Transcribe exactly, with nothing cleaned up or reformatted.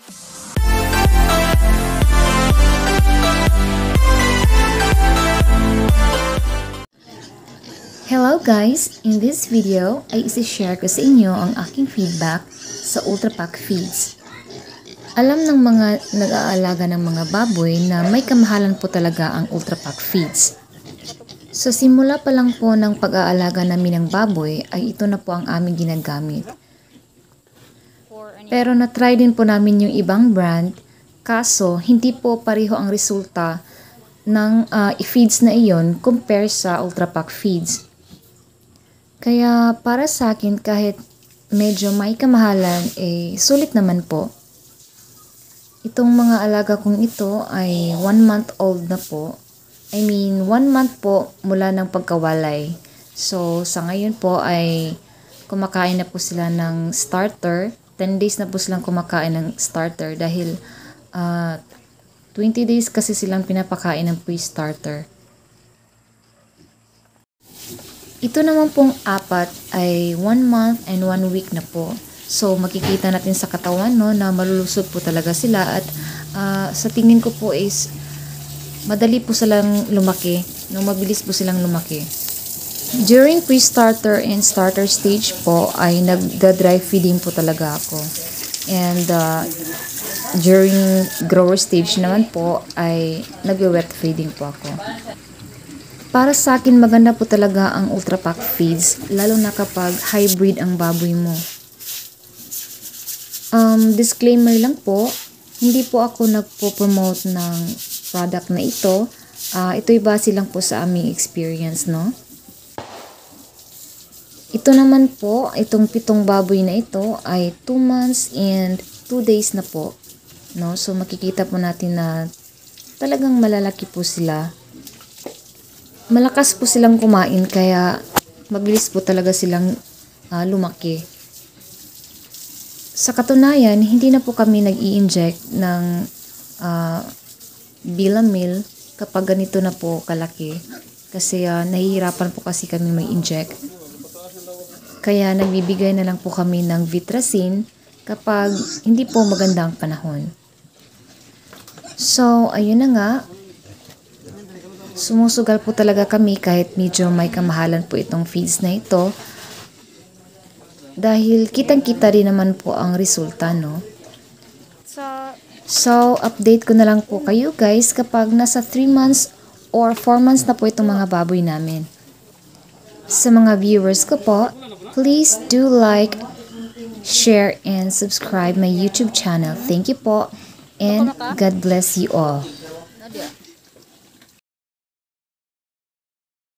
Hello guys! In this video ay isi-share ko sa inyo ang aking feedback sa Ultrapack Feeds. Alam ng mga nag-aalaga ng mga baboy na may kamahalan po talaga ang Ultrapack Feeds. Sa simula pa lang po ng pag-aalaga namin ng baboy ay ito na po ang aming ginagamit. Pero na-try din po namin yung ibang brand, kaso hindi po pareho ang resulta ng uh, feeds na iyon compare sa Ultrapack Feeds. Kaya para sa akin kahit medyo may kamahalan eh sulit naman po. Itong mga alaga kong ito ay one month old na po. I mean one month po mula ng pagkawalay. So sa ngayon po ay kumakain na po sila ng starter. ten days na po silang kumakain ng starter dahil uh, twenty days kasi silang pinapakain ng pre-starter. Ito naman pong apat ay one month and one week na po. So makikita natin sa katawan no, na malulusog po talaga sila at uh, sa tingin ko po is madali po silang lumaki. No, mabilis po silang lumaki. During pre-starter and starter stage po ay nagda-dry feeding po talaga ako. And uh, during grower stage naman po ay nag-wet feeding po ako. Para sa akin, maganda po talaga ang Ultrapack Feeds, lalo na kapag hybrid ang baboy mo. Um, disclaimer lang po, hindi po ako nagpo-promote ng product na ito. Uh, ito'y base lang po sa aming experience, no? Ito naman po, itong pitong baboy na ito ay two months and two days na po. No? So makikita po natin na talagang malalaki po sila. Malakas po silang kumain kaya mabilis po talaga silang uh, lumaki. Sa katunayan, hindi na po kami nag-i-inject ng uh, Bilamil kapag ganito na po kalaki. Kasi uh, nahihirapan po kasi kami mag-inject. Kaya nagbibigay na lang po kami ng Vitracin kapag hindi po maganda ang panahon. So, ayun na nga. Sumusugal po talaga kami kahit medyo may kamahalan po itong feeds na ito. Dahil kitang-kita rin naman po ang resulta, no? So, update ko na lang po kayo guys kapag nasa three months or four months na po itong mga baboy namin. Sa mga viewers ko po, please do like, share, and subscribe my YouTube channel. Thank you po, and God bless you all.